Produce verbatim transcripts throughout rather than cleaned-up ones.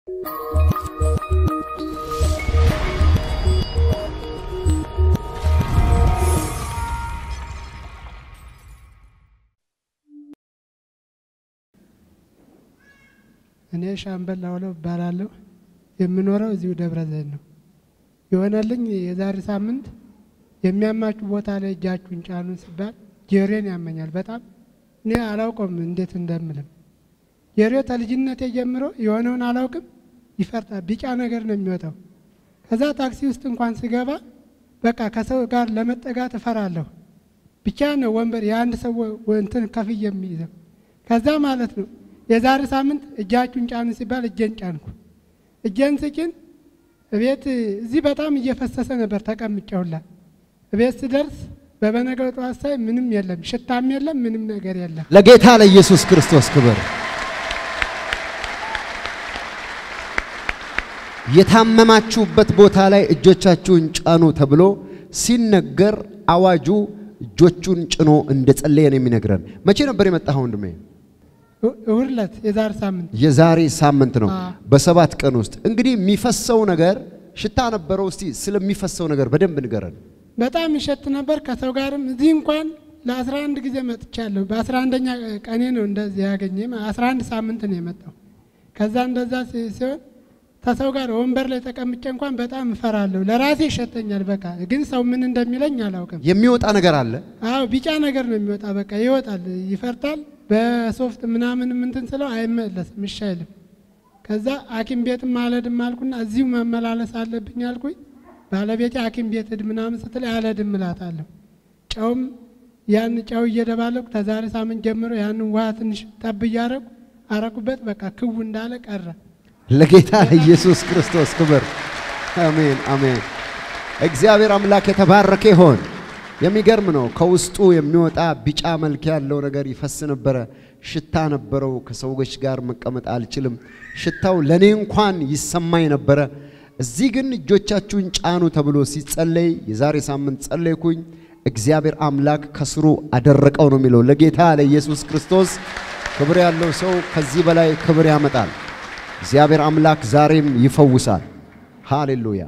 እኔ ሻምበል አውለው ባላለው የምኖረው እዚሁ ደብረ ዘይት ነው። ይሆነልኝ የዛሬ ሳምንት የሚያማችሁ ቦታ ላይ እጃችሁን ጫኑ ሲባል ጀሬን ያመኛል በጣም እኔ አላውቅም እንዴት እንደምልም ጀሬ ተልጅነቴ ጀምሮ የሆነውን አላውቅም ይፈርጣል ቢጫ ነገር ነው የሚወጣው ከዛ ታክሲ ውስጥ እንኳን ሲገባ በቃ ከሰው ጋር ለመጠጋት እፈራለሁ ብቻ ነው ወንበር የአንድ ሰው እንትን ከፍዬ የሚይዘው ከዛ ማለት ነው የዛሬ ሳምንት እጃችሁን ጫኑ ሲባል እጄን ጫንኩ እጄን ስጭን እቤት እዚህ በጣም እየፈሰሰ ነበር ተቀምጬውላ እቤት ስደርስ በበነገው ጧት ሳይ ምንም የለም ሽታም የለም ምንም ነገር የለም ለጌታ ለኢየሱስ ክርስቶስ ክብር የታመማችሁበት ቦታ ላይ እጆቻችሁን ጫኑ ተብሎ ሲነገር አዋጁ እጆቹን ጭኖ እንደጸለየ ነው የሚነግረን መቼ ነበር የመጣው ወንድሜ እሁርለት የዛሬ ሳምንት የዛሬ ሳምንት ነው በሰባት ቀን ውስጥ እንግዲህ የሚፈሰው ነገር ሽታ ነበረው እስቲ ስለሚፈሰው ነገር በደንብ ንገረን በጣም ይሸት ነበር ከሰው ጋርም እዚህ እንኳን ለ11 ጊዜ መጥቻለሁ በ11ኛ ቀኔ ነው እንደዚህ ያገኘኝ አስራ አንድ ሳምንት ነው የመጣው ከዛ እንደዛ ሲሆን ተሰው ጋር ወንበር ላይ ተቀምጬ እንኳን በጣም እፈራለሁ ለራሴ ይሸተኛል በቃ ግን ሰው ምን እንደሚለኝ አላውቅም የሚወጣ ነገር አለ አዎ ቢጫ ነገር ነው የሚወጣ በቃ ይወጣል ይፈርጣል በሶፍት ምናምን እንትን ስለው አይመለስም ይሻይልም ከዛ አኪም ቤትም አለድም አልኩና እዚሁ መመላለስ አለብኝ አልኩኝ ባለቤቴ አኪም ቤት ሄድ ምናምን ስትል አለድም እላታለሁ ጫውም ያን ጫው እየደባለኩ ተዛሬ ሳምንት ጀምሮ ያን ውሃ ትንሽ ጠብ እያረኩ አረኩበት በቃ ክው እንዳለ ቀረ ለጌታ ኢየሱስ ክርስቶስ ክብር አሜን አሜን እግዚአብሔር አምላክ የተባረከ ይሁን የሚገርም ነው ከውስጡ የሚወጣ ቢጫ መልክ ያለው ነገር ይፈስ ነበር ሽታ ነበረው ከሰዎች ጋር መቀመጥ አልችልም ሽታው ለኔ እንኳን ይሰማኝ ነበር እዚህ ግን እጆቻችሁን ጫኑ ተብሎ ሲጸለይ የዛሬ ሳምንት ጸለይኩኝ እግዚአብሔር አምላክ ከስሩ አደረቀው ነው የሚለው ለጌታ ለኢየሱስ ክርስቶስ ክብር ያለው ሰው ከዚህ በላይ ክብር ያመጣል እግዚአብሔር አምላክ ዛሬም ይፈውሳል ሃሌሉያ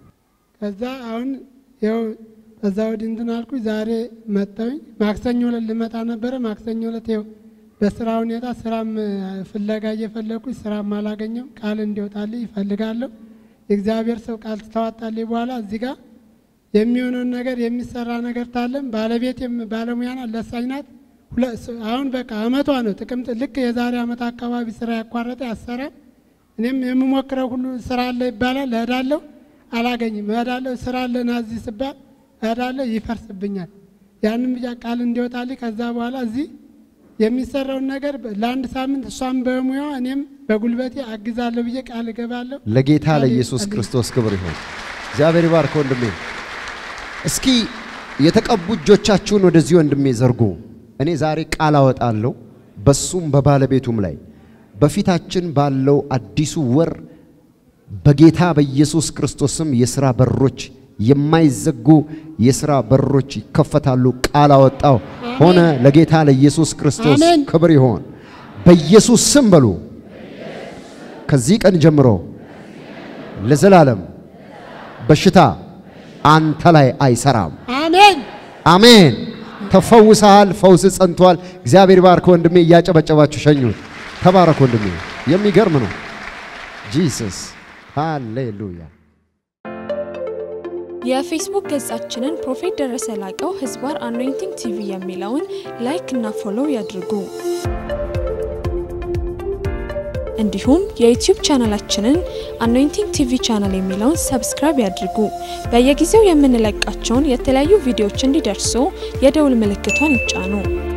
ከዛ አሁን ያው በዛው ድንትን አልኩኝ ዛሬ መጣኝ ማክሰኞ ዕለት ልመጣ ነበር ማክሰኞ ዕለት ያው በስራው ሁኔታ ስራም ፍለጋ እየፈለኩኝ ስራም አላገኘም ቃል እንዲወጣልኝ ይፈልጋለሁ እግዚአብሔር ሰው ቃል ተዋጣልኝ በኋላ እዚህ ጋር የሚሆነው ነገር የሚሰራ ነገር ታለም ባለቤቴም ባለሙያና ለሳይናት አሁን በቃ አመቷ ነው ጥቅምት ልክ የዛሬ አመት አካባቢ ስራ ያቋረጠ ያሰራ እኔም የምሞክረው ሁሉ ስራ አለ ይባላል እሄዳለሁ አላገኝም እሄዳለሁ ስራ አለ ናዚ ሲባል እሄዳለሁ ይፈርስብኛል ያንን ብቻ ቃል እንዲወጣልኝ ከዛ በኋላ እዚህ የሚሰራው ነገር ለአንድ ሳምንት እሷም በሙያው እኔም በጉልበቴ አግዛለሁ ብዬ ቃል ገባለሁ ለጌታ ለኢየሱስ ክርስቶስ ክብር ይሁን እግዚአብሔር ይባርክ ወንድሜ እስኪ የተቀቡ እጆቻችሁን ወደዚህ ወንድሜ ዘርጉ እኔ ዛሬ ቃል አወጣለሁ በሱም በባለቤቱም ላይ በፊታችን ባለው አዲሱ ወር በጌታ በኢየሱስ ክርስቶስም የሥራ በሮች የማይዘጉ የሥራ በሮች ይከፈታሉ ቃል አወጣው ሆነ ለጌታ ለኢየሱስ ክርስቶስ ክብር ይሁን በኢየሱስ ስም በሉ ከዚህ ቀን ጀምሮ ለዘላለም በሽታ አንተ ላይ አይሰራም አሜን አሜን ተፈውሰሃል ፈውስ ጸንቷል እግዚአብሔር ይባርክ ወንድሜ ያጨበጨባችሁ ሸኙት ተባረክ ወንድሜ የሚገርም ነው ጂሰስ ሃሌሉያ የፌስቡክ ገጻችንን ፕሮፌት ደረሰ ላቀው ህዝባር አኖይንቲንግ ቲቪ የሚለውን ላይክ እና ፎሎው ያድርጉ እንዲሁም የዩቲዩብ ቻናላችንን አኖይንቲንግ ቲቪ ቻናል የሚለውን ሰብስክራይብ ያድርጉ በየጊዜው የምንለቃቸውን የተለያዩ ቪዲዮዎች እንዲደርሱ የደውል ምልክቷን ይጫኑ